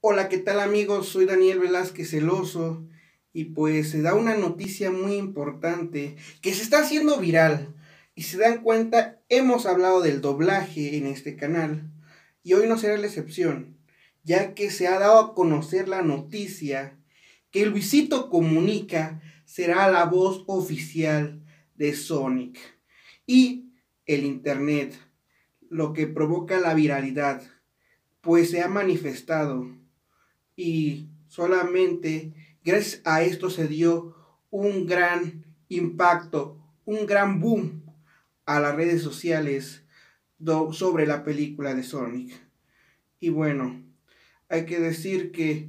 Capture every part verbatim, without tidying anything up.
Hola, ¿qué tal amigos? Soy Daniel Velázquez el Oso y pues se da una noticia muy importante que se está haciendo viral y se dan cuenta, hemos hablado del doblaje en este canal y hoy no será la excepción, ya que se ha dado a conocer la noticia que Luisito Comunica será la voz oficial de Sonic y el internet, lo que provoca la viralidad, pues se ha manifestado y solamente gracias a esto se dio un gran impacto, un gran boom a las redes sociales do, sobre la película de Sonic. Y bueno, hay que decir que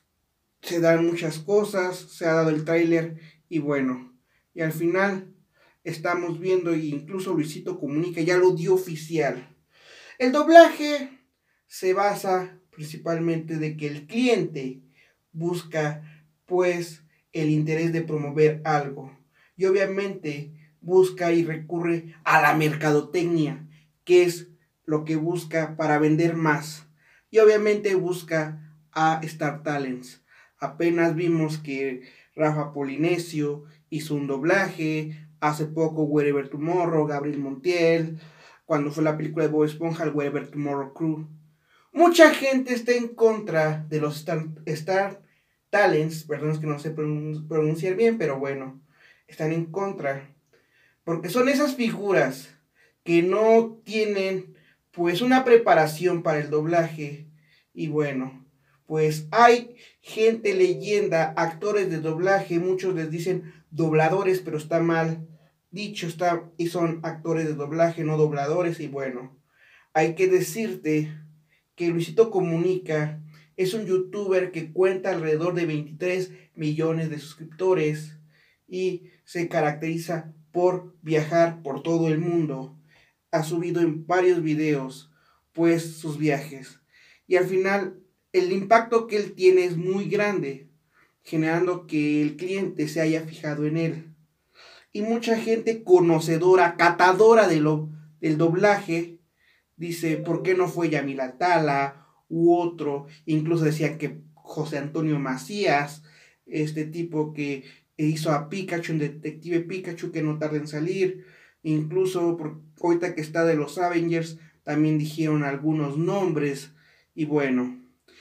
se dan muchas cosas, se ha dado el tráiler y bueno, y al final estamos viendo, e incluso Luisito Comunica ya lo dio oficial. El doblaje se basa principalmente de que el cliente busca pues el interés de promover algo y obviamente busca y recurre a la mercadotecnia, que es lo que busca para vender más, y obviamente busca a Star Talents. Apenas vimos que Rafa Polinesio hizo un doblaje, hace poco Wherever Tomorrow, Gabriel Montiel, cuando fue la película de Bob Esponja, el Wherever Tomorrow Crew. Mucha gente está en contra de los Star, Star Talents, perdón, es que no sé pronunciar bien, pero bueno, están en contra, porque son esas figuras que no tienen pues una preparación para el doblaje, y bueno, pues hay gente leyenda, actores de doblaje, muchos les dicen dobladores, pero está mal dicho, está, y son actores de doblaje, no dobladores, y bueno, hay que decirte que Luisito Comunica es un youtuber que cuenta alrededor de veintitrés millones de suscriptores y se caracteriza por viajar por todo el mundo. Ha subido en varios videos pues sus viajes y al final el impacto que él tiene es muy grande, generando que el cliente se haya fijado en él. Y mucha gente conocedora, catadora de lo, del doblaje, dice, ¿por qué no fue Yamila Tala u otro? Incluso decían que José Antonio Macías, este tipo que hizo a Pikachu, un detective Pikachu que no tarda en salir. Incluso por, ahorita que está de los Avengers, también dijeron algunos nombres. Y bueno,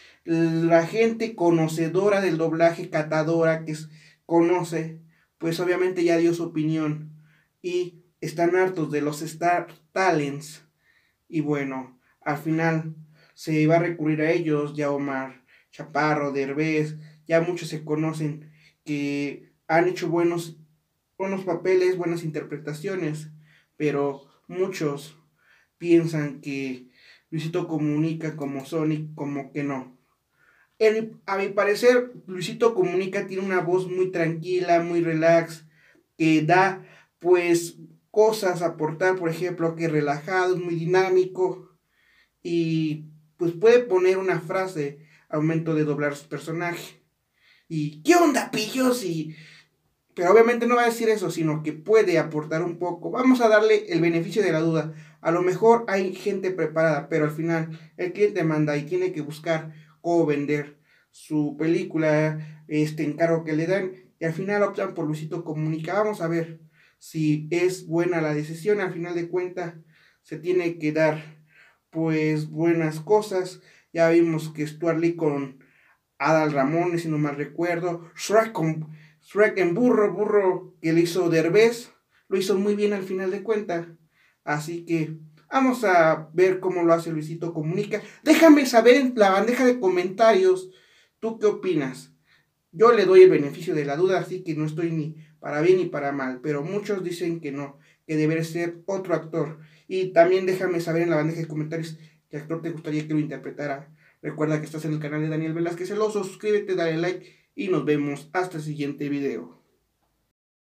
la gente conocedora del doblaje, catadora, que es, conoce, pues obviamente ya dio su opinión. Y están hartos de los Star Talents. Y bueno, al final se iba a recurrir a ellos, ya Omar Chaparro, Derbez, ya muchos se conocen que han hecho buenos, buenos papeles, buenas interpretaciones, pero muchos piensan que Luisito Comunica como Sonic, como que no. El, a mi parecer, Luisito Comunica tiene una voz muy tranquila, muy relax, que da pues cosas a aportar, por ejemplo, que es relajado, es muy dinámico y pues puede poner una frase al momento de doblar su personaje. Y ¿qué onda, pillos? Y pero obviamente no va a decir eso, sino que puede aportar un poco. Vamos a darle el beneficio de la duda. A lo mejor hay gente preparada, pero al final el cliente manda y tiene que buscar cómo vender su película, este encargo que le dan, y al final optan por Luisito Comunica. Vamos a ver si es buena la decisión. Al final de cuentas se tiene que dar pues buenas cosas. Ya vimos que Stuart Lee con Adal Ramones, si no mal recuerdo, Shrek con Shrek en burro, burro que le hizo Derbez, lo hizo muy bien al final de cuentas. Así que vamos a ver cómo lo hace Luisito Comunica. Déjame saber en la bandeja de comentarios, ¿tú qué opinas? Yo le doy el beneficio de la duda, así que no estoy ni para bien ni para mal, pero muchos dicen que no, que debería ser otro actor. Y también déjame saber en la bandeja de comentarios qué actor te gustaría que lo interpretara. Recuerda que estás en el canal de Daniel Velázquez el Oso, suscríbete, dale like y nos vemos hasta el siguiente video.